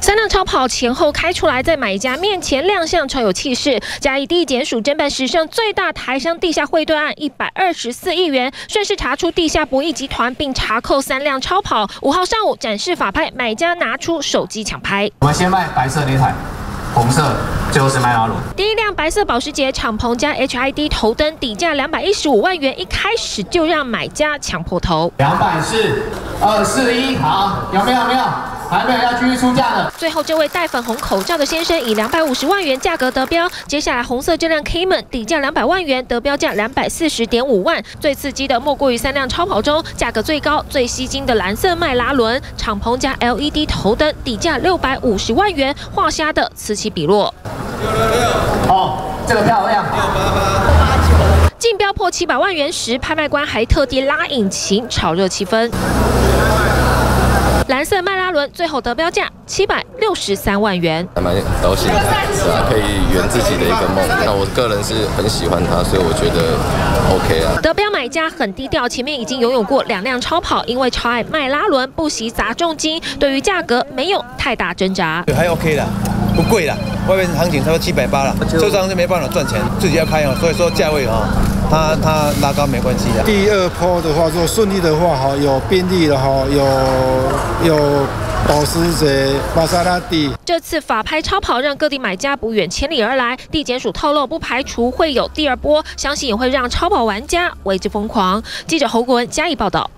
3辆超跑前后开出来，在买家面前亮相，超有气势。嘉义地检署侦办史上最大台商地下汇兑案，124亿元，顺势查出地下博弈集团，并查扣3辆超跑。5号上午展示法拍，买家拿出手机抢拍。 我们先卖白色那台。 红色就是迈拉伦。 第一辆白色保时捷敞篷加 HID 头灯，底价215万元，一开始就让买家抢破头。 24241，好，有没有？还没有要继续出价的。 最后，这位戴粉红口罩的先生以250万元价格得标。接下来，红色这辆 Cayman 底价200万元，得标价240.5万。最刺激的莫过于3辆超跑中价格最高、最吸睛的蓝色迈拉伦敞篷加 LED 头灯，底价650万元，画虾的此起彼落。 哦，这个漂亮。 竞标破700万元时，拍卖官还特地拉引擎，炒热气氛。 蓝色迈拉伦最后得标价763万元， 还蛮高兴的，是啊，可以圆自己的一个梦。那我个人是很喜欢它，所以我觉得 OK 啊。 得标买家很低调，前面已经拥有过2辆超跑，因为超爱迈拉伦，不惜砸重金，对于价格没有太大挣扎。 还 OK 的，不贵啦，外面行情差不多780了，车商是没办法赚钱，自己要开哦，所以说价位啊。 它拉高没关系的。 第2波的话，如果顺利的话，哈，有宾利的哈，有保时捷、玛莎拉蒂。 这次法拍超跑让各地买家不远千里而来，地检署透露不排除会有第2波，相信也会让超跑玩家为之疯狂。记者侯国文嘉义报道。